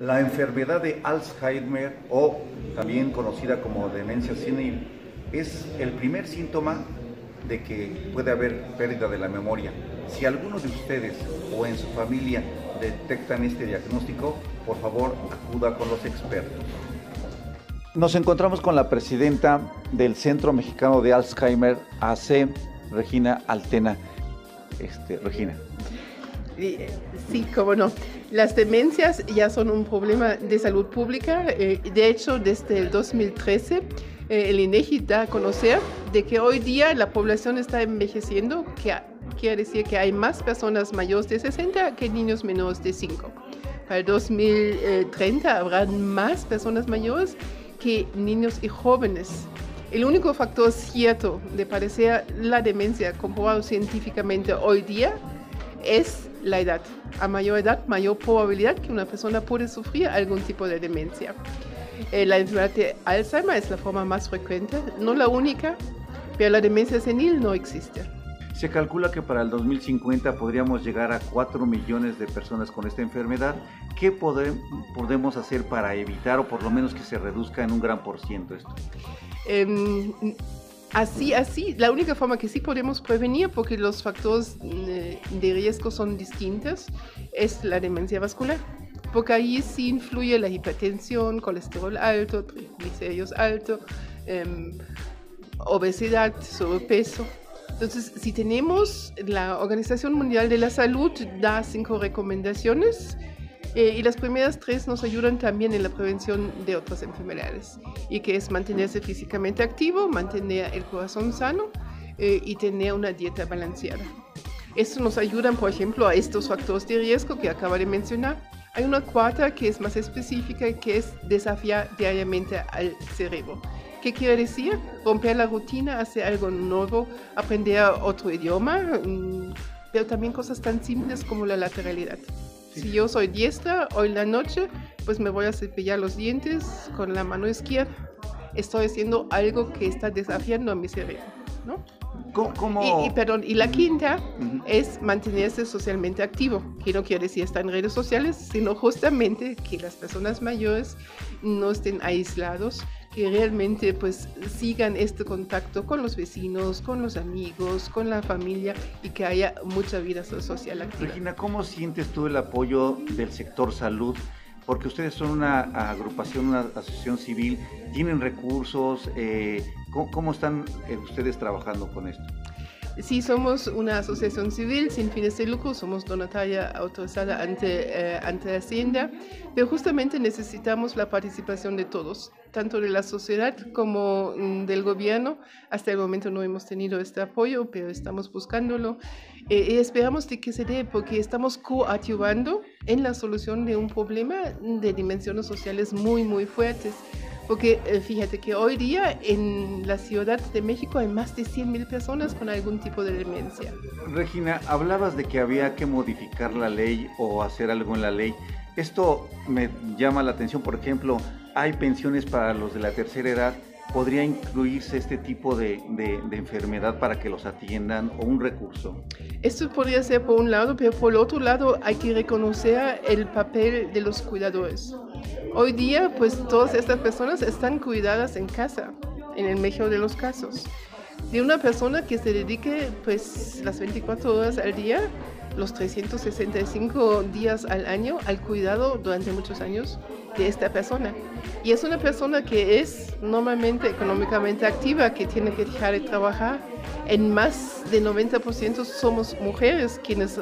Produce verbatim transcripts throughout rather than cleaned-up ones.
La enfermedad de Alzheimer, o también conocida como demencia senil, es el primer síntoma de que puede haber pérdida de la memoria. Si alguno de ustedes o en su familia detectan este diagnóstico, por favor acuda con los expertos. Nos encontramos con la presidenta del Centro Mexicano de Alzheimer, A C, Regina Altena. Este, Regina. Sí, cómo no. Las demencias ya son un problema de salud pública. De hecho, desde el dos mil trece, el INEGI da a conocer de que hoy día la población está envejeciendo, que quiere decir que hay más personas mayores de sesenta que niños menores de cinco. Para el dos mil treinta habrá más personas mayores que niños y jóvenes. El único factor cierto de padecer la demencia comprobado científicamente hoy día es la edad. A mayor edad, mayor probabilidad que una persona puede sufrir algún tipo de demencia. Eh, la enfermedad de Alzheimer es la forma más frecuente, no la única, pero la demencia senil no existe. Se calcula que para el dos mil cincuenta podríamos llegar a cuatro millones de personas con esta enfermedad. ¿Qué poder, podemos hacer para evitar o por lo menos que se reduzca en un gran por ciento esto? Eh, Así, así, la única forma que sí podemos prevenir, porque los factores de riesgo son distintos, es la demencia vascular. Porque ahí sí influye la hipertensión, colesterol alto, triglicéridos alto, eh, obesidad, sobrepeso. Entonces, si tenemos, la Organización Mundial de la Salud da cinco recomendaciones, Eh, y las primeras tres nos ayudan también en la prevención de otras enfermedades, y que es mantenerse físicamente activo, mantener el corazón sano eh, y tener una dieta balanceada. Esto nos ayuda, por ejemplo, a estos factores de riesgo que acabo de mencionar. Hay una cuarta que es más específica, que es desafiar diariamente al cerebro. ¿Qué quiere decir? Romper la rutina, hacer algo nuevo, aprender otro idioma, pero también cosas tan simples como la lateralidad. Si yo soy diestra, hoy en la noche, pues me voy a cepillar los dientes con la mano izquierda. Estoy haciendo algo que está desafiando a mi cerebro, ¿no? ¿Cómo? Y, y, perdón, y la quinta uh-huh. es mantenerse socialmente activo, que no quiere decir estar en redes sociales, sino justamente que las personas mayores no estén aislados, que realmente pues sigan este contacto con los vecinos, con los amigos, con la familia, y que haya mucha vida social activa. Regina, ¿cómo sientes tú el apoyo del sector salud? Porque ustedes son una agrupación, una asociación civil, tienen recursos, eh, ¿cómo, ¿cómo están ustedes trabajando con esto? Sí, somos una asociación civil sin fines de lucro, somos donataria autorizada ante, eh, ante Hacienda, pero justamente necesitamos la participación de todos, tanto de la sociedad como mm, del gobierno. Hasta el momento no hemos tenido este apoyo, pero estamos buscándolo eh, y esperamos de que se dé, porque estamos coadyuvando en la solución de un problema de dimensiones sociales muy, muy fuertes. Porque eh, fíjate que hoy día en la Ciudad de México hay más de cien mil personas con algún tipo de demencia. Regina, hablabas de que había que modificar la ley o hacer algo en la ley. Esto me llama la atención, por ejemplo, hay pensiones para los de la tercera edad. ¿Podría incluirse este tipo de, de, de enfermedad para que los atiendan, o un recurso? Esto podría ser por un lado, pero por el otro lado hay que reconocer el papel de los cuidadores. Hoy día, pues todas estas personas están cuidadas en casa, en el mejor de los casos, de una persona que se dedique pues las veinticuatro horas al día, los trescientos sesenta y cinco días al año, al cuidado durante muchos años de esta persona. Y es una persona que es normalmente económicamente activa, que tiene que dejar de trabajar. En más del noventa por ciento somos mujeres quienes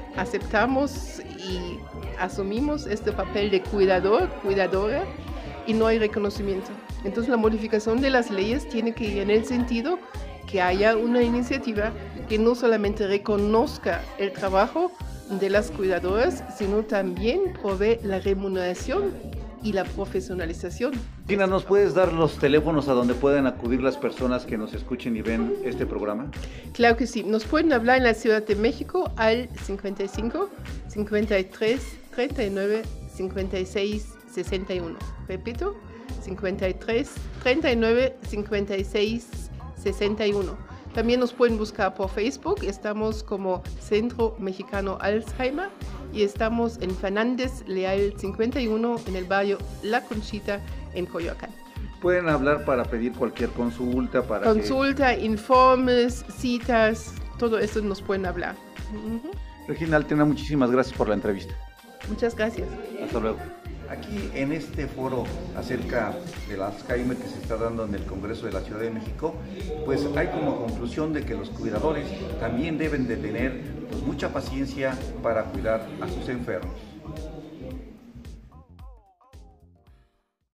aceptamos y asumimos este papel de cuidador, cuidadora, y no hay reconocimiento. Entonces la modificación de las leyes tiene que ir en el sentido que haya una iniciativa que no solamente reconozca el trabajo de las cuidadoras, sino también provee la remuneración y la profesionalización. Tina, ¿nos puedes dar los teléfonos a donde pueden acudir las personas que nos escuchen y ven este programa? Claro que sí. Nos pueden hablar en la Ciudad de México al cincuenta y cinco, cincuenta y tres, treinta y nueve, cincuenta y seis, sesenta y uno. Repito, cincuenta y tres, treinta y nueve, cincuenta y seis, sesenta y uno. También nos pueden buscar por Facebook, estamos como Centro Mexicano Alzheimer, y estamos en Fernández Leal cincuenta y uno en el barrio La Conchita en Coyoacán. Pueden hablar para pedir cualquier consulta, para Consulta, que... informes, citas, todo eso nos pueden hablar. Uh-huh. Regina Altena, muchísimas gracias por la entrevista. Muchas gracias. Hasta luego. Aquí en este foro acerca del Alzheimer que se está dando en el Congreso de la Ciudad de México, pues hay como conclusión de que los cuidadores también deben de tener pues, mucha paciencia para cuidar a sus enfermos.